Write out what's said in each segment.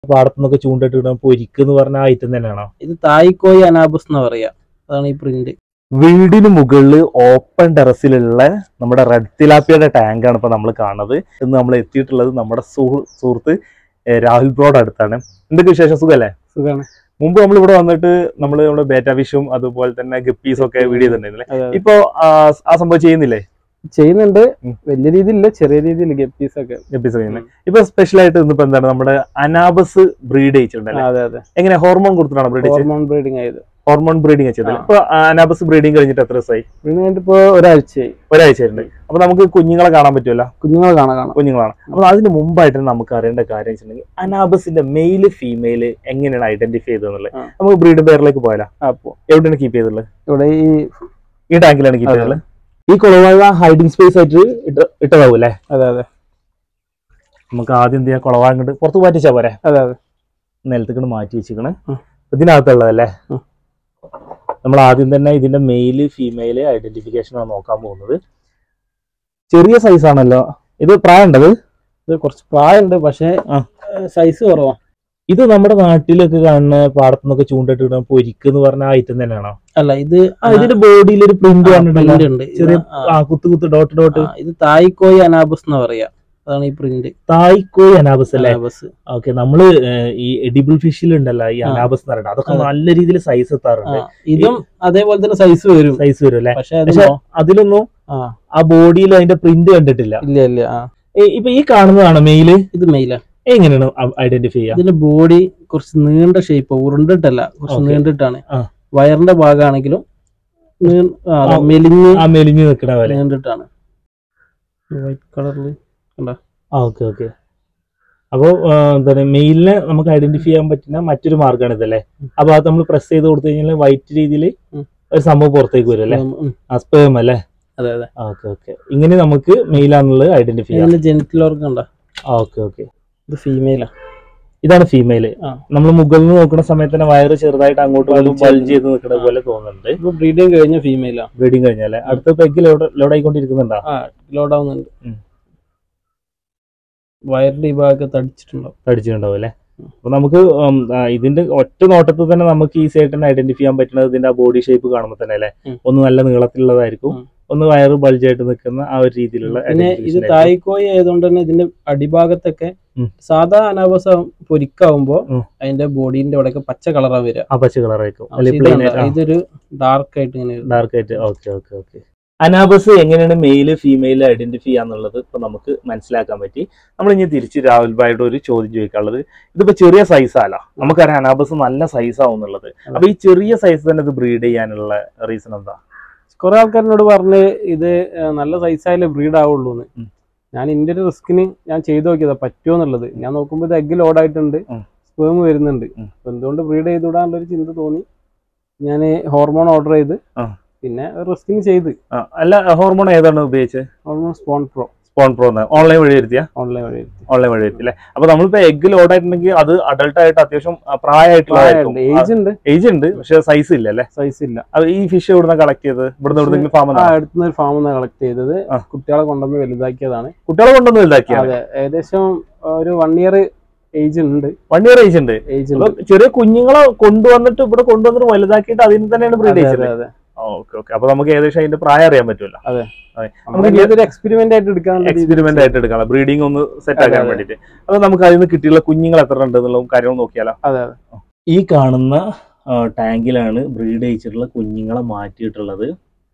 പാടത്തുനിന്നൊക്കെ ചൂണ്ടിട്ട് പൊരിക്കെന്ന് പറഞ്ഞ ഐറ്റം തന്നെയാണോ? ഇത് തായ്ക്കോയി അനാബസ് എന്ന് പറയാ. അതാണ് ഈ പ്രിന്റ്. വീടിന് മുകളിൽ ഓപ്പൺ ടെറസിലുള്ള നമ്മുടെ റെഡ് തിലാപ്പിയുടെ ടാങ്കാണ് ഇപ്പൊ നമ്മൾ കാണുന്നത്. ഇന്ന് നമ്മൾ എത്തിയിട്ടുള്ളത് നമ്മുടെ സുഹൃത്ത് രാഹുൽ ബ്രോഡ് അടുത്താണ്. എന്തൊക്കെ വിശേഷം? സുഖല്ലേ? സുഖമാണ്. മുമ്പ് നമ്മൾ ഇവിടെ വന്നിട്ട് നമ്മുടെ ബേറ്റാ ഫിഷും അതുപോലെ തന്നെ ഗപ്പീസും ഒക്കെ വീഡിയോ ചെയ്തിട്ടുണ്ടായിരുന്നില്ലേ? ഇപ്പൊ ആ സംഭവം ചെയ്യുന്നില്ലേ? ചെയ്യുന്നുണ്ട്. വലിയ രീതിയിലില്ല, ചെറിയ രീതിയിൽ ഗപ്പീസ് ചെയ്യുന്നത്. ഇപ്പൊ സ്പെഷ്യൽ ആയിട്ട് ഇന്നിപ്പോ എന്താണ് നമ്മുടെ അനാബസ് ബ്രീഡ് ചെയ്തിട്ടുണ്ടല്ലോ? അതെ അതെ. എങ്ങനെ ഹോർമോൺ കൊടുത്തിട്ടാണ് ബ്രീഡ്? ഹോർമോൺ ബ്രീഡിംഗ് ആയത്. ഹോർമോൺ ബ്രീഡിംഗ് ചെയ്തത്. ഇപ്പൊ അനാബസ് ബ്രീഡിംഗ് കഴിഞ്ഞിട്ട് എത്ര ദിവസമായി? ഇപ്പോ ഒരാഴ്ചയായി. ഒരാഴ്ചയുണ്ട്. അപ്പൊ നമുക്ക് കുഞ്ഞുങ്ങളെ കാണാൻ പറ്റുമല്ലോ? കുഞ്ഞുങ്ങളാണ്. അപ്പൊ അതിന് മുമ്പായിട്ട് നമുക്ക് അറിയേണ്ട കാര്യം വെച്ചിട്ടുണ്ടെങ്കിൽ അനാബസിന്റെ മെയില് ഫീമെയില് എങ്ങനെയാണ് ഐഡന്റിഫൈ ചെയ്തതെന്നുള്ളത്. നമുക്ക് ബ്രീഡ് പെയറിലേക്ക് പോയാലോ? എവിടെയാണ് കീപ്പ് ചെയ്തിട്ടുള്ളത്? ഇവിടെ ഈ ടാങ്കിലാണ് കീപ്പ് ചെയ്തിട്ടുള്ളത്. ഈ കുളവാഴ ഹൈഡിങ് സ്പേസ് ആയിട്ട് ഇട്ടതാവും അല്ലേ? അതെ അതെ. നമുക്ക് ആദ്യം എന്ത് ചെയ്യാം, കുളവാഴ ഇങ്ങോട്ട് പുറത്ത് മാറ്റിച്ചാ പോരെ? അതെ അതെ. നിലത്തേക്ക് മാറ്റി വെച്ചിരിക്കണേ. ഇതിനകത്തുള്ളതല്ലേ? നമ്മൾ ആദ്യം തന്നെ ഇതിന്റെ മെയില് ഫീമെയില് ഐഡന്റിഫിക്കേഷൻ ആണ് നോക്കാൻ പോകുന്നത്. ചെറിയ സൈസ് ആണല്ലോ ഇത്. പ്രായം ഉണ്ടത്? ഇത് കുറച്ച് പ്രായമുണ്ട്, പക്ഷെ സൈസ് കുറവാ. ഇത് നമ്മുടെ നാട്ടിലൊക്കെ കാണുന്ന പാടത്തുനിന്നൊക്കെ ചൂണ്ടിട്ട് പൊരിക്കെന്ന് പറഞ്ഞ ഐറ്റം തന്നെയാണോ? അല്ല, ഇത് ഇതിന്റെ ബോഡിയിൽ ഒരു പ്രിന്റ് ഉണ്ട്, ചെറിയ കുത്ത് ഡോട്ട് ഡോട്ട്. ഇത് തായ്ക്കോയി അനാബസ് എന്ന് പറയാ. അതാണ് ഈ പ്രിന്റ്. തായ്ക്കോയി അനാബസ് അല്ലേ? ഓക്കെ. നമ്മള് ഈ എഡിബിൾ ഫിഷിൽ ഉണ്ടല്ലോ ഈ അനാബസ് എന്ന് പറയുന്നത്, അതൊക്കെ നല്ല രീതിയിൽ സൈസ് എത്താറുണ്ട്. ഇതും അതേപോലെ തന്നെ സൈസ് വരും അല്ലേ? പക്ഷെ അതിലൊന്നും ആ ബോഡിയിൽ അതിന്റെ പ്രിന്റ് കണ്ടിട്ടില്ല. ഇല്ല. ഇപ്പൊ ഈ കാണുന്നതാണ് മെയില്. ഇത് മെയിലാ. എങ്ങനെയാണ് ഐഡന്റിഫൈ ചെയ്യുക? ഇതിന്റെ ബോഡി കുറച്ച് നീണ്ട ഷേപ്പ്, ഉരുണ്ടിട്ടല്ല, കുറച്ച് നീണ്ടിട്ടാണ്. വയറിന്റെ ഭാഗമാണെങ്കിലും മെലിഞ്ഞ് നിൽക്കണ പോലെ നീണ്ടിട്ടാണ്. വൈറ്റ് കളറില്. Okay okay. അപ്പൊ എന്താണ് മെയിലിനെ നമുക്ക് ഐഡന്റിഫൈ ചെയ്യാൻ പറ്റുന്ന മറ്റൊരു മാർഗ്ഗമാണ് ഇതല്ലേ? അപ്പൊ അത് നമ്മൾ പ്രസ് ചെയ്ത് കൊടുത്തു കഴിഞ്ഞാൽ വൈറ്റ് രീതിയിൽ ഒരു സംഭവം പുറത്തേക്ക് വരും അല്ലേ? സ്പേം അല്ലേ? അതെ അതെ. Okay okay. ഇങ്ങനെ നമുക്ക് മെയിലാന്നുള്ളത് ഐഡന്റിഫൈ ചെയ്യാം. ജെനിറ്റൽ ഓർഗൻ ഉണ്ടോ? Okay okay. ഇത് ഫീമെയിലാ. ഇതാണ് ഫീമെയില്. നമ്മൾ മുകളിൽ നിന്ന് നോക്കുന്ന സമയത്ത് തന്നെ വയറ് ചെറുതായിട്ട് അങ്ങോട്ട് ബൾജ് ചെയ്ത് നിൽക്കുന്ന പോലെ തോന്നുന്നുണ്ട്. ഇപ്പൊ ബ്രീഡിംഗ് കഴിഞ്ഞ ഫീമെയിലാ. ബ്രീഡിംഗ് കഴിഞ്ഞാലേ അടുത്ത പെഗ് ലോഡ് ആയിക്കൊണ്ടിരിക്കുന്നുണ്ടോ? ലോഡ് ആവുന്നുണ്ട്. വയറിന്റെ ഈ ഭാഗത്ത് തടിച്ചിട്ടുണ്ടാവും അല്ലെ? അപ്പൊ നമുക്ക് ഇതിന്റെ ഒറ്റ നോട്ടത്തിൽ തന്നെ നമുക്ക് ഈസി ആയിട്ട് തന്നെ ഐഡന്റിഫൈ ചെയ്യാൻ പറ്റുന്നത് ഇതിന്റെ ആ ബോഡി ഷേപ്പ് കാണുമ്പോൾ തന്നെ അല്ലെ? ഒന്ന് നല്ല നീളത്തിലുള്ളതായിരിക്കും, ഒന്ന് വയറ് ബൾജായിട്ട് നിൽക്കുന്ന ആ ഒരു രീതിയിലുള്ള. പിന്നെ ഇത് തായ്ക്കോയി ആയതുകൊണ്ട് തന്നെ ഇതിന്റെ അടിഭാഗത്തൊക്കെ സാധാ അനാബസ് പൊരിക്കാവുമ്പോ അതിന്റെ ബോഡീന്റെ അവിടെയൊക്കെ പച്ച കളറാ വരിക. ആ പച്ച കളറായിരിക്കും. ഇതൊരു ഡാർക്ക് ആയിട്ട് ഇങ്ങനെ. ഡാർക്ക് ആയിട്ട്. Okay okay okay. അനാബസ് എങ്ങനെയാണ് മെയില് ഫീമെയില് ഐഡന്റിഫൈ ചെയ്യാന്നുള്ളത് ഇപ്പൊ നമുക്ക് മനസ്സിലാക്കാൻ പറ്റി. നമ്മൾ ഇനി തിരിച്ച് രാഹുൽ ഭായിയുടെ ഒരു ചോദ്യം ചോദിക്കാനുള്ളത്, ഇതിപ്പോ ചെറിയ സൈസാല, നമുക്കറിയാം അനാബസ് നല്ല സൈസ് ആവും എന്നുള്ളത്. അപ്പൊ ഈ ചെറിയ സൈസ് തന്നെ ഇത് ബ്രീഡ് ചെയ്യാനുള്ള റീസൺ എന്താ? കുറെ ആൾക്കാരോട് പറഞ്ഞ് ഇത് നല്ല സൈസായാലേ ബ്രീഡ് ആവുള്ളൂ എന്ന്. ഞാൻ ഇതിന്റെ ഒരു റിസ്കിന് ഞാൻ ചെയ്ത് നോക്കിയതാ പറ്റുമോ എന്നുള്ളത്. ഞാൻ നോക്കുമ്പോൾ ഇത് എഗ് ലോഡ് ആയിട്ടുണ്ട്, സ്പേം വരുന്നുണ്ട്. അപ്പൊ എന്തുകൊണ്ട് ബ്രീഡ് ചെയ്തുവിടാനുള്ളൊരു ചിന്ത തോന്നി. ഞാൻ ഹോർമോൺ ഓർഡർ ചെയ്ത് പിന്നെ റിസ്കിന് ചെയ്ത്. അല്ല, ഹോർമോൺ ഏതാണ് ഉപയോഗിച്ചത്? Hormone spawn pro. ഓൺലൈൻ വഴി വരുത്തിയ? ഓൺലൈൻ വഴി വരുത്തി അല്ലേ? അപ്പൊ നമ്മളിപ്പോ എഗ് ലോഡ് ആയിട്ടുണ്ടെങ്കിൽ അത് അഡൾട്ട് ആയിട്ട് അത്യാവശ്യം പ്രായമായിട്ടുള്ള ഏജ് ഉണ്ട്, പക്ഷെ സൈസ് ഇല്ല അല്ലേ? സൈസ് ഇല്ല. അത് ഈ ഫിഷ് എവിടുന്ന കളക്ട് ചെയ്തത്? ഇവിടുന്ന് അടുത്തുനിന്ന് ഫാമിൽ കളക്ട് ചെയ്തത്. കുട്ടികളെ കൊണ്ടുവന്ന് വലുതാക്കിയതാണ്. അതെ, ഏകദേശം ഒരു 1 year ഏജ് ഉണ്ട്. 1 year ഏജ് ഉണ്ട്. ചെറിയ കുഞ്ഞുങ്ങളെ ഇവിടെ കൊണ്ടുവന്നിട്ട് വലുതാക്കിയിട്ട് അതിന് തന്നെയാണ് ബ്രീഡ് ചെയ്തത്. അതെ. Okay okay. അപ്പൊ നമുക്ക് ഏകദേശം അതിന്റെ പ്രായം അറിയാൻ പറ്റുമല്ലോ. അതെ, എക്സ്പെരിമെന്റ് ആയിട്ട് എടുക്കാം, ബ്രീഡിംഗ് ഒന്ന് സെറ്റ് ആക്കാൻ വേണ്ടിട്ട്. അപ്പൊ നമുക്ക് അതിൽ നിന്ന് കിട്ടിയുള്ള കുഞ്ഞുങ്ങൾ എത്ര ഉണ്ട് എന്നുള്ള കാര്യങ്ങൾ നോക്കിയാലോ? അതെ. ഈ കാണുന്ന ടാങ്കിലാണ് ബ്രീഡ് ചെയ്തിട്ടുള്ള കുഞ്ഞുങ്ങളെ മാറ്റിയിട്ടുള്ളത്.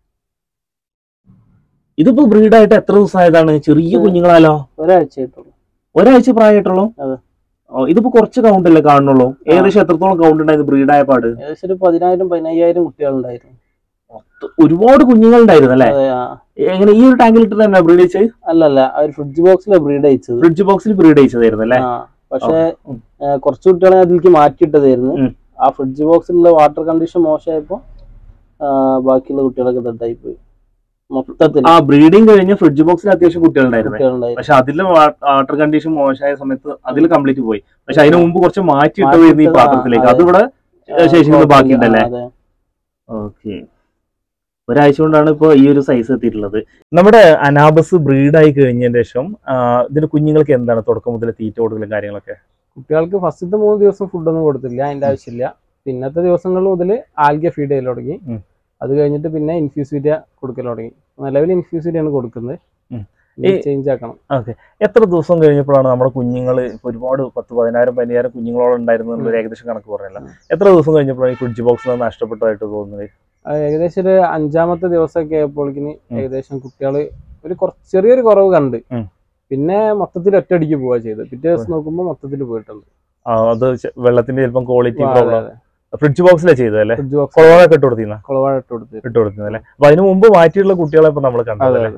ഇതിപ്പോ ബ്രീഡായിട്ട് എത്ര ദിവസമായതാണ്? ചെറിയ കുഞ്ഞുങ്ങളാലോ? ഒരാഴ്ച പ്രായമായിട്ടുള്ളൂ. ഇതിപ്പോ കുറച്ച് കൗണ്ട് അല്ലേ കാണുന്നുള്ളൂ? ഏകദേശം എത്രത്തോളം കൗണ്ട് ഉണ്ടായിരുന്നു ബ്രീഡായ പാട്? ഏകദേശം 10,000-15,000 കുട്ടികളുണ്ടായിരുന്നു. ഒരുപാട് കുഞ്ഞുങ്ങൾ ഉണ്ടായിരുന്നു അല്ലേ? എങ്ങനെ ഈ ഒരു ടാങ്കിൽ ഇട്ട് തന്നെ ബ്രീഡ് ചെയ്ത്? അല്ലല്ല, ഫ്രിഡ്ജ് ബോക്സിലാണ് ബ്രീഡ് ചെയ്തത്. ഫ്രിഡ്ജ് ബോക്സിൽ ബ്രീഡ് ചെയ്തതായിരുന്നു അല്ലേ? പക്ഷെ കുറച്ച് കുട്ടികളെ അതിലേക്ക് മാറ്റിയിട്ടതായിരുന്നു. ആ ഫ്രിഡ്ജ് ബോക്സിലുള്ള വാട്ടർ കണ്ടീഷൻ മോശമായപ്പോ ബാക്കിയുള്ള കുട്ടികളൊക്കെ ഡെഡായി പോയി മൊത്തത്തിൽ. ആ ബ്രീഡിംഗ് കഴിഞ്ഞ ഫ്രിഡ്ജ് ബോക്സിൽ അത്യാവശ്യം കുട്ടികളുണ്ടായിരുന്നു, പക്ഷെ അതിലെ വാട്ടർ കണ്ടീഷൻ മോശമായ സമയത്ത് അതിൽ കംപ്ലീറ്റ് പോയി. പക്ഷെ അതിന് മുമ്പ് കുറച്ച് മാറ്റിയിട്ടതായിരുന്നു ഈ പാത്രത്തിലേക്ക്. അതിവിടെ ശേഷിക്കുന്നത് ബാക്കിയുണ്ടല്ലേ? ഓക്കെ. ഒരാഴ്ച കൊണ്ടാണ് ഇപ്പോൾ ഈ ഒരു സൈസ് എത്തിയിട്ടുള്ളത്. നമ്മുടെ അനാബസ് ബ്രീഡായി കഴിഞ്ഞതിന് ശേഷം ഇതിന്റെ കുഞ്ഞുങ്ങൾക്ക് എന്താണ് തുടക്കം മുതൽ തീറ്റ കൊടുക്കലും കാര്യങ്ങളൊക്കെ? കുട്ടികൾക്ക് ഫസ്റ്റത്തെ 3 ദിവസം ഫുഡൊന്നും കൊടുത്തില്ല, അതിന്റെ ആവശ്യമില്ല. പിന്നത്തെ ദിവസങ്ങൾ മുതൽ ആൽഗ ഫീഡ് ചെയ്യൽ തുടങ്ങി. അത് കഴിഞ്ഞിട്ട് പിന്നെ ഇൻഫ്യൂസീരിയ കൊടുക്കൽ തുടങ്ങി. നിലവിൽ ഇൻഫ്യൂസീരിയാണ് കൊടുക്കുന്നത്. ചേഞ്ച് ആക്കണം. ഓക്കെ. എത്ര ദിവസം കഴിഞ്ഞപ്പോഴാണ് നമ്മുടെ കുഞ്ഞുങ്ങൾ ഒരുപാട് 10,000-15,000 കുഞ്ഞുങ്ങളോളം ഉണ്ടായിരുന്നു ഏകദേശം കണക്ക് പറഞ്ഞല്ലോ, എത്ര ദിവസം കഴിഞ്ഞപ്പോഴാണ് ഈ ഫ്രിഡ്ജ് ബോക്സ് നഷ്ടപ്പെട്ടതായിട്ട് തോന്നുന്നത്? ഏകദേശം ഒരു 5ാമത്തെ ദിവസമൊക്കെ ആയപ്പോഴേക്കിന് ഏകദേശം കുട്ടികൾ ഒരു ചെറിയൊരു കുറവ് കണ്ട്. പിന്നെ മൊത്തത്തിൽ ഒറ്റയടിക്ക് പോവാ ചെയ്തത്. പിറ്റേ ദിവസം നോക്കുമ്പോൾ മൊത്തത്തിൽ പോയിട്ടുണ്ട്. അത് വെള്ളത്തിന്റെ ചിലപ്പം ക്വാളിറ്റി പ്രോബ്ലം. ഫ്രിഡ്ജ് ബോക്സിലെ ചെയ്തല്ലേ? ഇട്ട് കൊടുത്തിരുന്നല്ലേ? അപ്പൊ അതിന് മുമ്പ് മാറ്റിയിട്ടുള്ള കുട്ടികളെ ഇപ്പൊ നമ്മൾ കണ്ടതല്ലേ?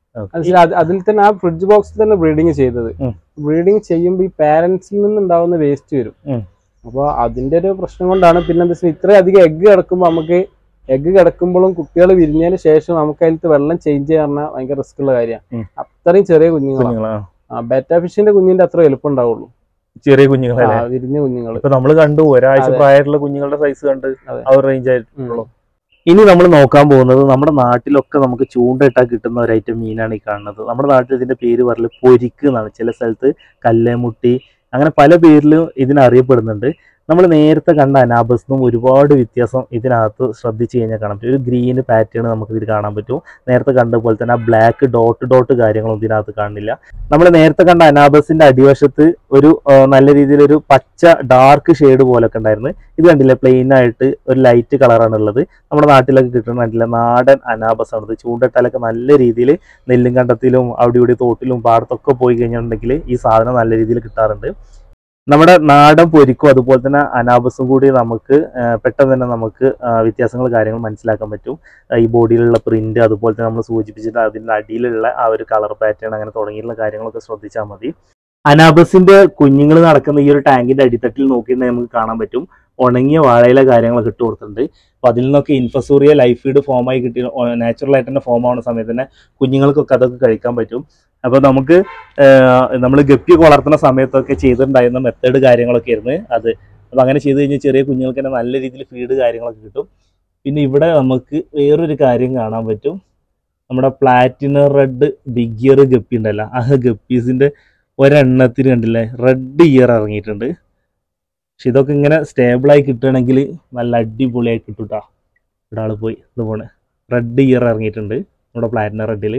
അതിൽ തന്നെ ആ ഫ്രിഡ്ജ് ബോക്സിൽ തന്നെ ബ്രീഡിങ് ചെയ്തത്. ബ്രീഡിങ് ചെയ്യുമ്പോൾ ഈ പാരന്റ്സിൽ നിന്നുണ്ടാവുന്ന വേസ്റ്റ് വരും. അപ്പോൾ അതിന്റെ ഒരു പ്രശ്നം കൊണ്ടാണ്. പിന്നെ എന്താ വെച്ചാൽ ഇത്രയധികം എഗ്ഗ് കിടക്കുമ്പോൾ നമുക്ക് എഗ്ഗ് കിടക്കുമ്പോഴും കുട്ടികൾ വിരിഞ്ഞതിന് ശേഷം നമുക്ക് അതിലത്തെ വെള്ളം ചേഞ്ച് ചെയ്യാൻ പറഞ്ഞാൽ ഭയങ്കര റിസ്ക് ഉള്ള കാര്യമാണ്. അത്രയും ചെറിയ കുഞ്ഞുങ്ങളാണ്. ബെറ്റാ ഫിഷിന്റെ കുഞ്ഞിന്റെ അത്ര എളുപ്പം ഉണ്ടാവുള്ളൂ. ചെറിയ കുഞ്ഞുങ്ങളെ വിരിഞ്ഞ കുഞ്ഞുങ്ങൾ ഇപ്പൊ നമ്മൾ കണ്ടു, ഒരാഴ്ച പ്രായമുള്ള കുഞ്ഞുങ്ങളുടെ സൈസ് കണ്ട് ആ ഒരു റേഞ്ച് ആയിട്ടുള്ളൂ. ഇനി നമ്മൾ നോക്കാൻ പോകുന്നത് നമ്മുടെ നാട്ടിലൊക്കെ നമുക്ക് ചൂണ്ടയിട്ടാൽ കിട്ടുന്ന ഒരു ഐറ്റം മീനാണ് ഈ കാണുന്നത്. നമ്മുടെ നാട്ടിൽ ഇതിന്റെ പേര് പറയല് പൊരിക്ക് എന്നാണ്. ചില സ്ഥലത്ത് കല്ലേമുട്ടി, അങ്ങനെ പല പേരിലും ഇതിനറിയപ്പെടുന്നുണ്ട്. നമ്മൾ നേരത്തെ കണ്ട അനാബസിനും ഒരുപാട് വ്യത്യാസം ഇതിനകത്ത് ശ്രദ്ധിച്ചു കഴിഞ്ഞാൽ കാണാൻ പറ്റും. ഒരു ഗ്രീൻ പാറ്റേൺ നമുക്ക് ഇതിൽ കാണാൻ പറ്റും. നേരത്തെ കണ്ട പോലെ തന്നെ ആ ബ്ലാക്ക് ഡോട്ട് കാര്യങ്ങളും ഇതിനകത്ത് കാണില്ല. നമ്മൾ നേരത്തെ കണ്ട അനാബസിന്റെ അടിവശത്ത് ഒരു നല്ല രീതിയിലൊരു പച്ച ഡാർക്ക് ഷെയ്ഡ് പോലൊക്കെ ഉണ്ടായിരുന്നു. ഇത് കണ്ടില്ല, പ്ലെയിൻ ആയിട്ട് ഒരു ലൈറ്റ് കളറാണ് ഉള്ളത്. നമ്മുടെ നാട്ടിലൊക്കെ കിട്ടുന്നില്ല, നാടൻ അനാബസ് ആണ്. ചൂണ്ടട്ടാലൊക്കെ നല്ല രീതിയിൽ നെല്ലും കണ്ടത്തിലും അവിടെ ഇവിടെ തോട്ടിലും പാടത്തൊക്കെ പോയി കഴിഞ്ഞിട്ടുണ്ടെങ്കിൽ ഈ സാധനം നല്ല രീതിയിൽ കിട്ടാറുണ്ട്. നമ്മുടെ നാടൻ പൊരിക്കും അതുപോലെ തന്നെ അനാബസും കൂടി നമുക്ക് പെട്ടെന്ന് തന്നെ നമുക്ക് വ്യത്യാസങ്ങൾ കാര്യങ്ങൾ മനസ്സിലാക്കാൻ പറ്റും. ഈ ബോഡിയിലുള്ള പ്രിന്റ്, അതുപോലെ തന്നെ നമ്മൾ സൂചിപ്പിച്ചിട്ട് അതിൻ്റെ അടിയിലുള്ള ആ ഒരു കളർ പാറ്റേൺ, അങ്ങനെ തുടങ്ങിയിട്ടുള്ള കാര്യങ്ങളൊക്കെ ശ്രദ്ധിച്ചാൽ മതി. അനാബസിന്റെ കുഞ്ഞുങ്ങൾ നടക്കുന്ന ഈ ഒരു ടാങ്കിന്റെ അടിത്തട്ടിൽ നോക്കിയിട്ടുണ്ടെങ്കിൽ നമുക്ക് കാണാൻ പറ്റും ഉണങ്ങിയ വാഴയില കാര്യങ്ങളൊക്കെ ഇട്ട് കൊടുത്തിട്ടുണ്ട്. അപ്പോൾ അതിൽ നിന്നൊക്കെ ഇൻഫസൂറിയ ലൈഫ് ഫീഡ് ഫോമായി കിട്ടി നാച്ചുറൽ ആയിട്ട് തന്നെ ഫോം ആവുന്ന സമയത്ത് തന്നെ കുഞ്ഞുങ്ങൾക്കൊക്കെ അതൊക്കെ കഴിക്കാൻ പറ്റും. അപ്പോൾ നമുക്ക് നമ്മൾ ഗപ്പിയൊക്കെ വളർത്തുന്ന സമയത്തൊക്കെ ചെയ്തിട്ടുണ്ടായിരുന്ന മെത്തേഡ് കാര്യങ്ങളൊക്കെ ആയിരുന്നു അത്. അപ്പോൾ അങ്ങനെ ചെയ്ത് കഴിഞ്ഞാൽ ചെറിയ കുഞ്ഞുങ്ങൾക്ക് തന്നെ നല്ല രീതിയിൽ ഫീഡ് കാര്യങ്ങളൊക്കെ കിട്ടും. പിന്നെ ഇവിടെ നമുക്ക് വേറൊരു കാര്യം കാണാൻ പറ്റും. നമ്മുടെ platinum red big ear guppy ഉണ്ടല്ലോ, ആ ഗപ്പീസിൻ്റെ ഒരെണ്ണത്തിന് കണ്ടില്ലേ റെഡ് ഇയർ ഇറങ്ങിയിട്ടുണ്ട്. പക്ഷെ ഇതൊക്കെ ഇങ്ങനെ സ്റ്റേബിളായി കിട്ടുകയാണെങ്കിൽ നല്ല അടിപൊളിയായി കിട്ടും കേട്ടോ. ഒരാൾ പോയി ഇത് പോണ് റെഡ് ഇയർ ഇറങ്ങിയിട്ടുണ്ട് നമ്മുടെ പ്ലാറ്റിനം റെഡിൽ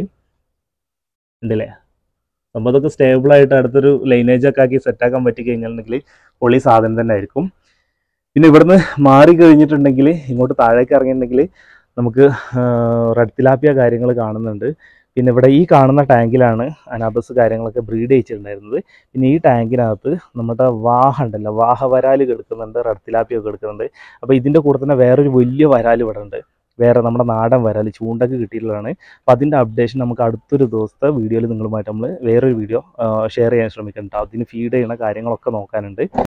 ഉണ്ടല്ലേ. സംഭവം ഇതൊക്കെ സ്റ്റേബിളായിട്ട് അടുത്തൊരു ലൈനേജൊക്കെ ആക്കി സെറ്റാക്കാൻ പറ്റി കഴിഞ്ഞിട്ടുണ്ടെങ്കിൽ പൊളി സാധനം തന്നെ ആയിരിക്കും. പിന്നെ ഇവിടുന്ന് മാറി കഴിഞ്ഞിട്ടുണ്ടെങ്കിൽ ഇങ്ങോട്ട് താഴേക്ക് ഇറങ്ങിയിട്ടുണ്ടെങ്കിൽ നമുക്ക് റെഡ് തിലാപ്പിയ കാര്യങ്ങൾ കാണുന്നുണ്ട്. പിന്നെ ഇവിടെ ഈ കാണുന്ന ടാങ്കിലാണ് അനാബസ് കാര്യങ്ങളൊക്കെ ബ്രീഡ് ചെയ്യിച്ചിട്ടുണ്ടായിരുന്നത്. പിന്നെ ഈ ടാങ്കിനകത്ത് നമ്മുടെ വാഹ ഉണ്ടല്ലോ, വാഹ വരാല് കിടക്കുന്നുണ്ട്, റെഡ് തിലാപ്പിയൊക്കെ കിടക്കുന്നുണ്ട്. അപ്പോൾ ഇതിൻ്റെ കൂടെ തന്നെ വേറൊരു വലിയ വരാൽ ഇവിടെ ഉണ്ട്, വേറെ നമ്മുടെ നാടൻ വരാൽ ചൂണ്ടക്ക് കിട്ടിയിട്ടുള്ളതാണ്. അപ്പോൾ അതിൻ്റെ അപ്ഡേഷൻ നമുക്ക് അടുത്തൊരു ദിവസത്തെ വീഡിയോയിൽ നിങ്ങളുമായിട്ട് നമ്മൾ വേറൊരു വീഡിയോ ഷെയർ ചെയ്യാൻ ശ്രമിക്കുന്നുണ്ട്. അതിന് ഫീഡ് ചെയ്യുന്ന കാര്യങ്ങളൊക്കെ നോക്കാനുണ്ട്.